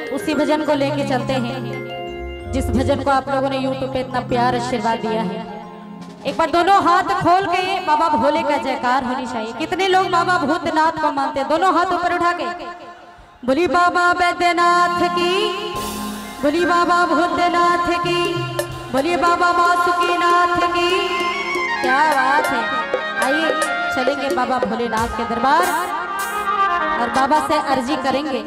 उसी भजन को लेके चलते हैं जिस भजन को आप लोगों ने यूट्यूब पे इतना प्यार आशीर्वाद दिया है। एक बार दोनों हाथ खोल के बाबा भोले का जयकार होनी चाहिए। कितने लोग बाबा भूतनाथ को मानते हैं? दोनों हाथ ऊपर उठा के बोली बाबा बैद्यनाथ की, बोली बाबा भूतनाथ की, बोलिए बाबा वासुकीनाथ की। क्या बात है। आइए चलेंगे बाबा भोलेनाथ के दरबार और बाबा से अर्जी करेंगे।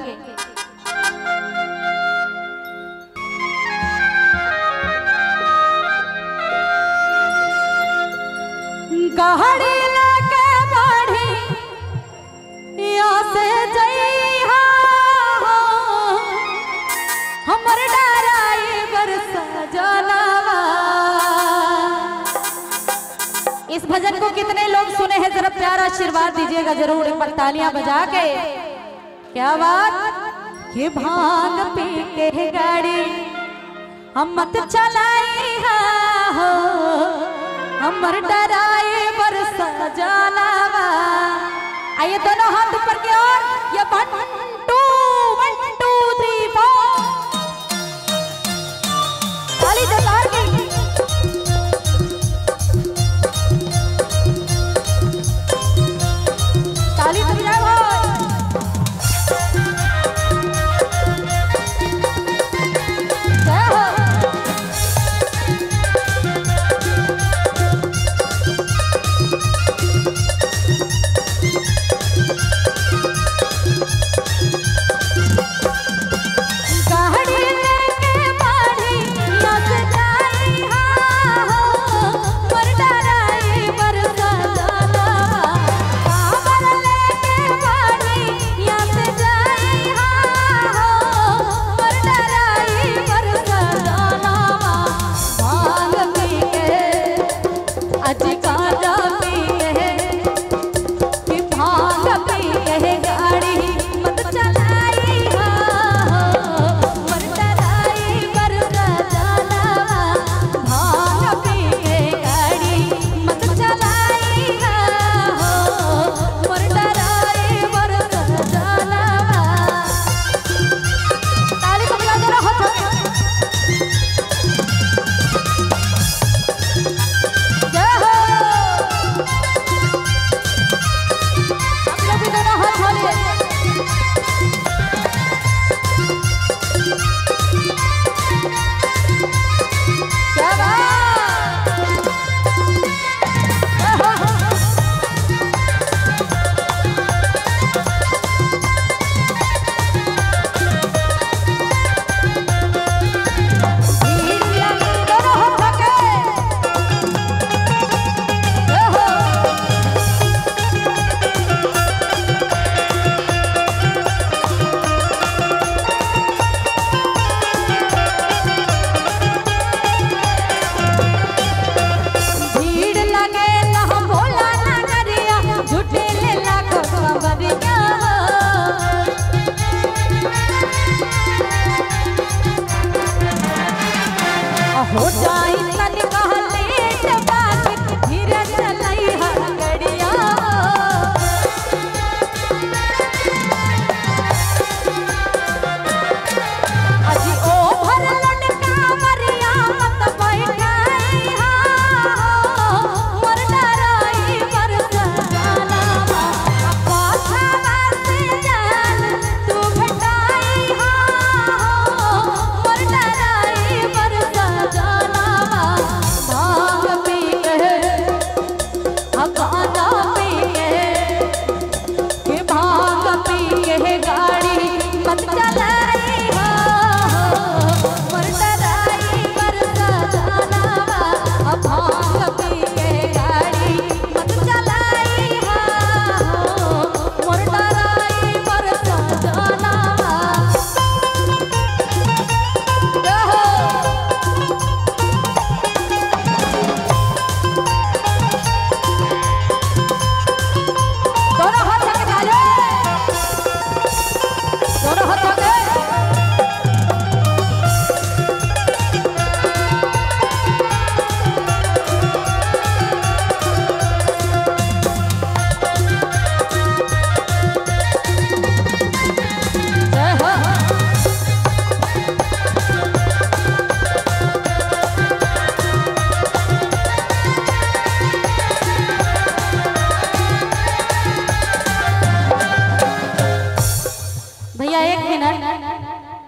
गहरी लेके बढ़ी यहाँ से जइहा हमर डराई बरसा जलावा। इस भजन को कितने लोग सुने हैं? जरा प्यारा आशीर्वाद दीजिएगा जरूर एक बार तालियां बजा के। क्या बात। ये भांग पी के गाड़ी हम मत चलाई हो हमर डराए बरसा जलावा। आइए दोनों हाथ ऊपर की ओर। ये 1 2 3 4 ताली जयकार की। ताली तो बजाओ भाई। जय हो।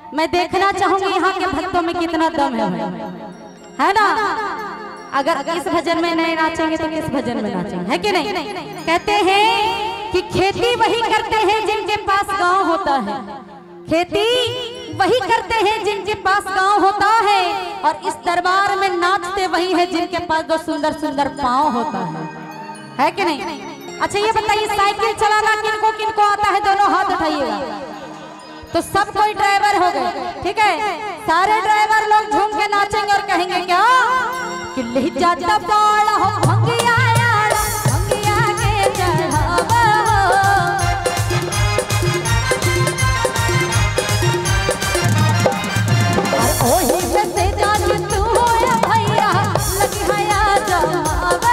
मैं देखना चाहूंगी यहाँ के भक्तों में कितना दम है ना। अगर इस भजन में नहीं नाचेंगे तो किस भजन में नाचेंगे, है कि नहीं। कहते हैं कि खेती वही करते हैं जिनके पास गांव होता है, खेती वही करते हैं जिनके पास गांव होता है, और इस दरबार में नाचते वही है जिनके पास दो सुंदर सुंदर पांव होता है कि नहीं। अच्छा ये बताइए, साइकिल चलाना किनको किनको आता है, दोनों हाथ उठाइएगा। तो सब कोई ड्राइवर हो गए, ठीक है। सारे ड्राइवर लोग झूम के नाचेंगे और कहेंगे क्या कि ले जाता बाड़ा हो भंगिया यार, भंगिया के चढ़ावा और ओही में से जाके तू होया भैया लगी हया जमावा।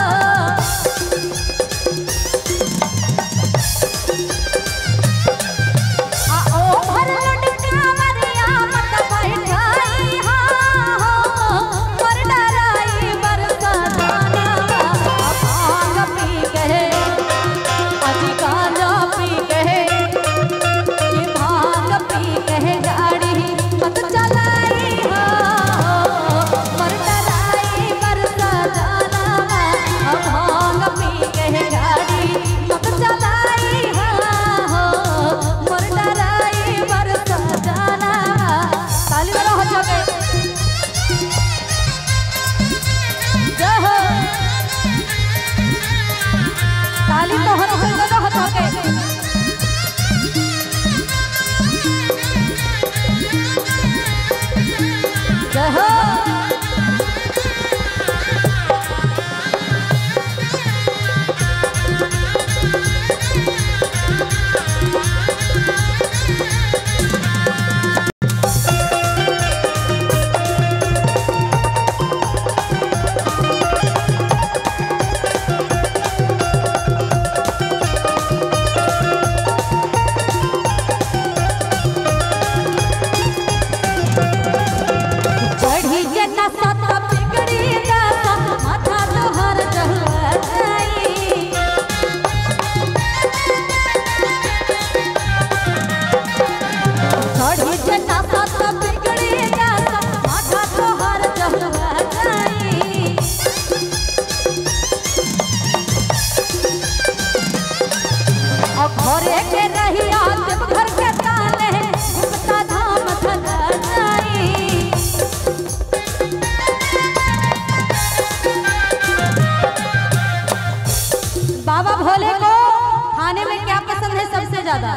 बाबा भोले को खाने में क्या पसंद है सबसे ज्यादा?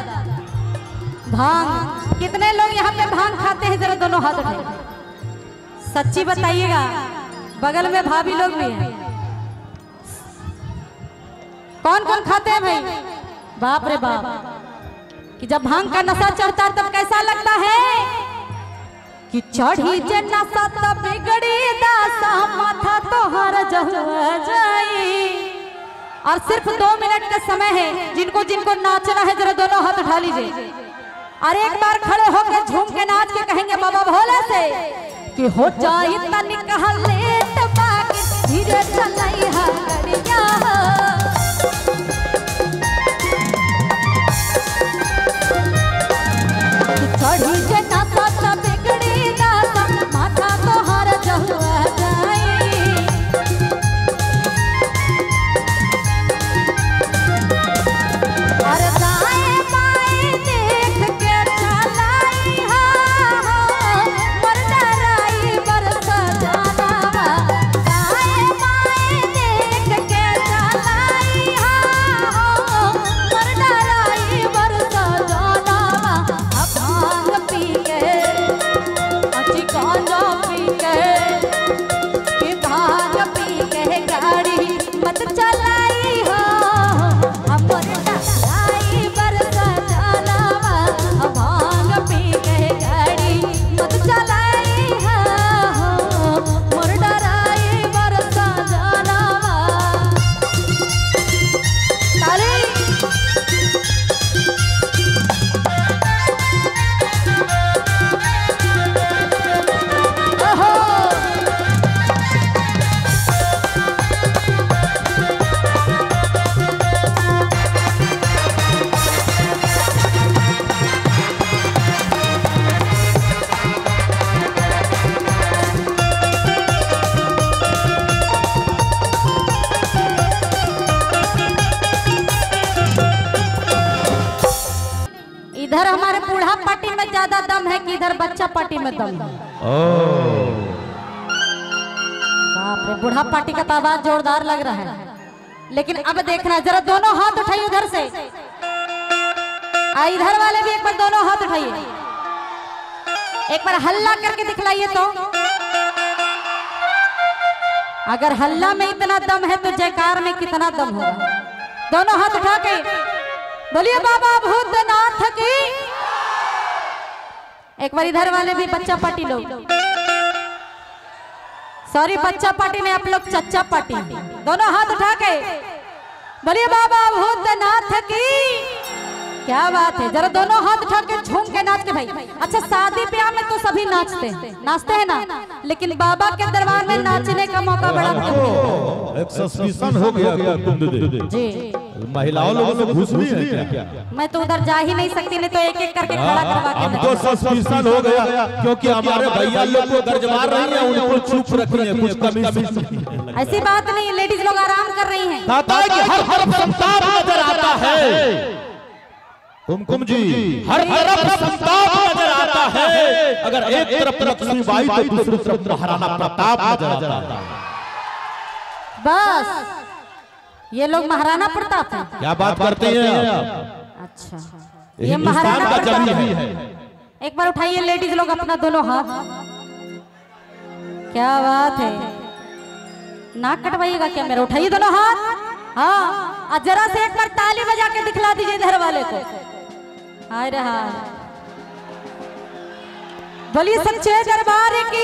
भांग। कितने लोग यहाँ पे भांग खाते हैं, जरा दोनों हाथ उठाइए, सच्ची बताइएगा। बगल में भाभी लोग भी हैं, कौन कौन खाते हैं भाई? बाप रे बाप। कि जब भांग का नशा चढ़ता है तब कैसा लगता है कि चढ़ी जे नशा तब बिगड़ी दासा माथा तोहर जहुआ जाई। और सिर्फ 2 मिनट का समय है, जिनको जिनको नाचना है जरा दोनों हाथ उठा लीजिए और एक बार खड़े होकर झूम के नाच के कहेंगे बाबा भोले से कि हो जाए तनिक लेट बाकी धीरे चलाई हरिया। चढ़ी जे नशा तब बिगड़ी दासा माथा तोहर जहुआ जाई। ज्यादा दम है कि इधर बच्चा पार्टी में दम है। बाप रे, बूढ़ा पार्टी का तो आवाज जोरदार लग रहा है। लेकिन अब देखना, जरा दोनों हाथ उठाइए उधर से, इधर वाले भी एक बार दोनों हाथ उठाइए, एक बार हल्ला करके दिखलाइए। तो अगर हल्ला में इतना दम है तो जयकार में कितना दम होगा। दोनों हाथ उठा के बोलिए बाबा भूतनाथ की। एक बार इधर वाले भी बच्चा पार्टी लोग, सॉरी बच्चा पार्टी ने, आप लोग चच्चा पार्टी। दोनों हाथ उठा के बोलिए बाबा भूतनाथ की। क्या बात है, जरा दोनों हाथ उठा के झूम के नाच के भाई। अच्छा, शादी ब्याह में तो सभी नाचते हैं ना, लेकिन बाबा के दरबार में नाचने का मौका बड़ा एक सस्पेंशन हो गया जी। महिलाओं लोगों को घुस नहीं है क्या? मैं तो उधर जा ही नहीं सकती, नहीं तो एक एक करके खड़ा करवा के। हमको सस्पेंशन हो गया क्योंकि हमारे भैया लोग को दर्ज मार रही है, उनको चुप रखी है, कुछ कमी। ऐसी बात नहीं, लेडीज लोग आराम कर रही हैं। हर तरफ संताप नजर आता है कुमकुम जी, हर तरफ संताप नजर आता है। अगर एक तरफ लक्ष्मीबाई तो दूसरी तरफ महाराणा प्रताप नजर आता है। बस ये लोग महाराणा प्रताप हैं। क्या बात करते हैं अच्छा, ये महाराणा प्रताप है। एक बार उठाइए लेडीज लोग अपना दोनों हाथ। क्या बात है, नाक कटवाइएगा क्या मेरा? उठाइए दोनों हाथ। हाँ, जरा से एक बार ताली बजा के दिखला दीजिए इधर वाले को। हाय रहा, बोलिए सच्चे दरबार की।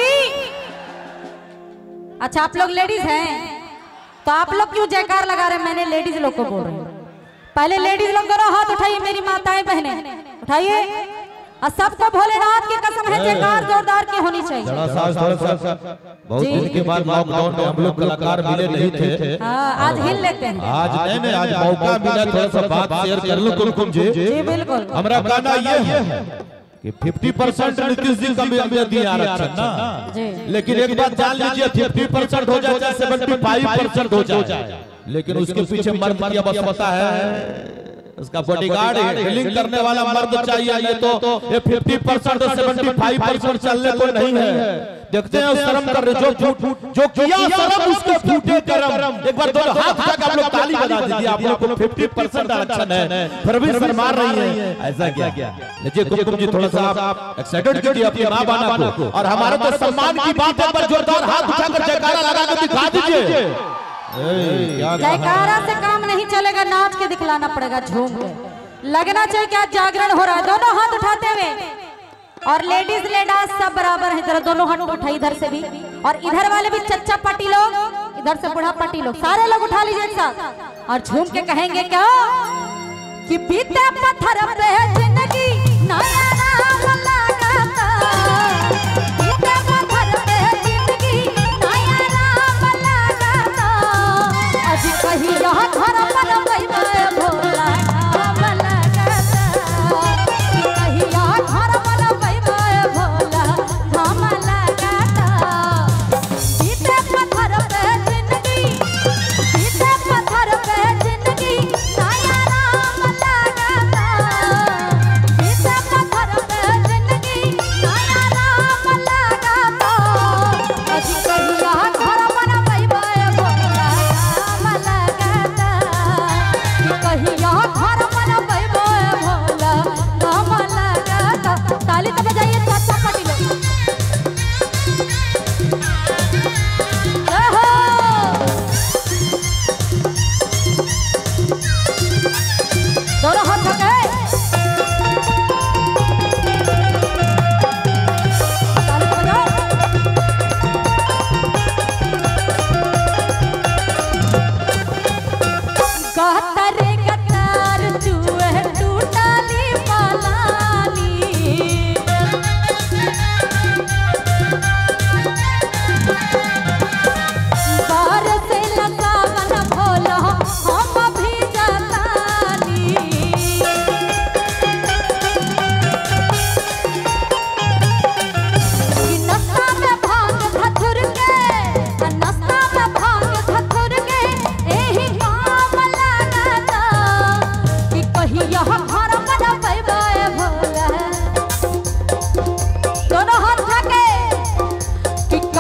अच्छा, आप लोग लेडीज हैं तो आप लोग क्यों जयकार लगा रहे हैं? मैंने लेडीज लोग को बोल रही हूँ। पहले लेडीज लोग दोनों हाथ उठाइए, मेरी माताएं बहनें उठाइए, और सबको भोलेनाथ की कसम है जयकार जोरदार की होनी चाहिए। बहुत दिन के बाद लॉकडाउन में हम लोग कलाकार मिले नहीं थे। आज हिल लेते हैं। आज नहीं, आज मौका मिला, थोड़ा सा बात शेयर कर लो कुमकुम जी। जी बिल्कुल। हमारा कहना ये है कि 50% नीतीश जी का भी दिया आरक्षण ना, लेकिन एक बात जान लीजिए, 50% हो जाए, 75% हो जाए, लेकिन उसके पीछे मर्द की आवश्यकता है। उसका बॉडीगार्ड डीलिंग करने वाला मर्द चाहिए। ये तो ये 50% और 75% चलने को नहीं है। देखते हैं शर्म कर रहे जो किया शर्म उसको फूटे करम। एक बार दोनों हाथ उठा के आप लोग ताली बजा दीजिए। आप लोग को 50% आरक्षण है, फिर भी शर्मा रही है, ऐसा क्या? लीजिए कुमकुम जी, थोड़ा सा आप एक्साइटेड कीजिए अपनी मां बहना को, और हमारे तो सम्मान की बात है, पर जोरदार हाथ उठाकर जयकारा लगा कर दिखा दीजिए। जयकारा से काम नहीं चलेगा, नाच के दिखलाना पड़ेगा, झूम के। लगना चाहिए क्या जागरण हो रहा है। दोनों हाथ उठाते हुए, और लेडीज लेडास सब बराबर है। जरा दोनों हाथ उठाइए इधर से भी, और इधर वाले भी चच्चा पार्टी लोग, इधर से बूढ़ा पार्टी लोग, सारे लोग उठा लीजिए एक साथ, और झूम के कहेंगे क्या कि बीते पत्थर पे जिंदगी नया नाम लगाता, बीते पत्थर पे जिंदगी नया नाम लगाता, अजी कहीं यहाँ घर पर बैठे भोला नाम लगाता, कहीं यहाँ घर पर बैठे भोला नाम लगाता, बीते पत्थर पे जिंदगी, बीते पत्थर पे जिंदगी नया नाम लगाता, बीते पत्थर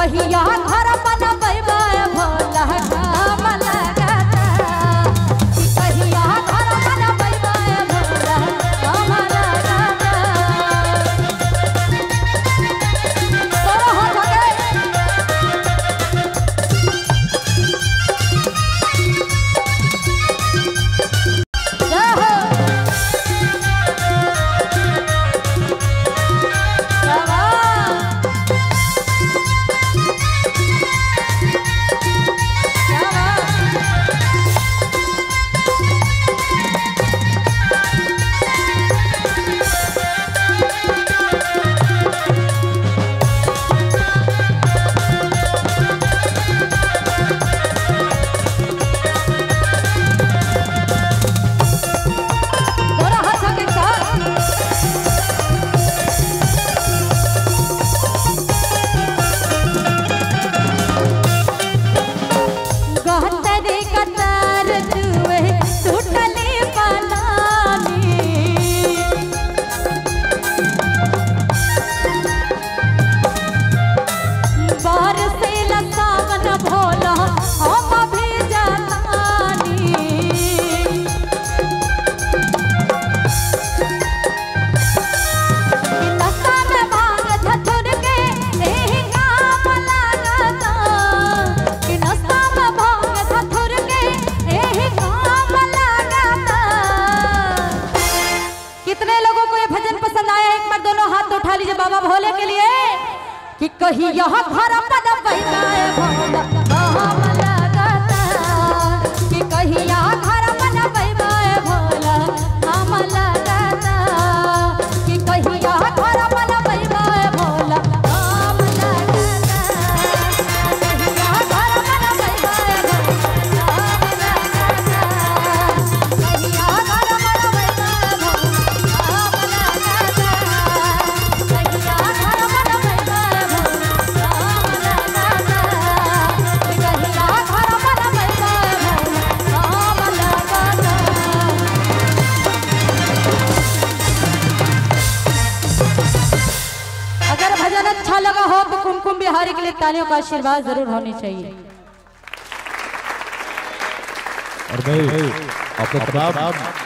कहिया घर बनबै भोला काम लगाता कि कहिया घर बनबै भोला काम लगाता तोरा हो गए जय हो बाबा भोले के लिए कि कहीं यहाँ घर बनबै भोला काम लगाता कि कहीं यहाँ घर बनबै भोला काम लगाता कि कहीं यहाँ घर बनबै भोला काम लगाता कहीं यहाँ घर बनबै भोला काम लगाता कहीं यहाँ घर बनबै भोला अच्छा लगा हो तो कुमकुम बिहारी के लिए तालियों का आशीर्वाद जरूर होनी चाहिए। और भाई आपको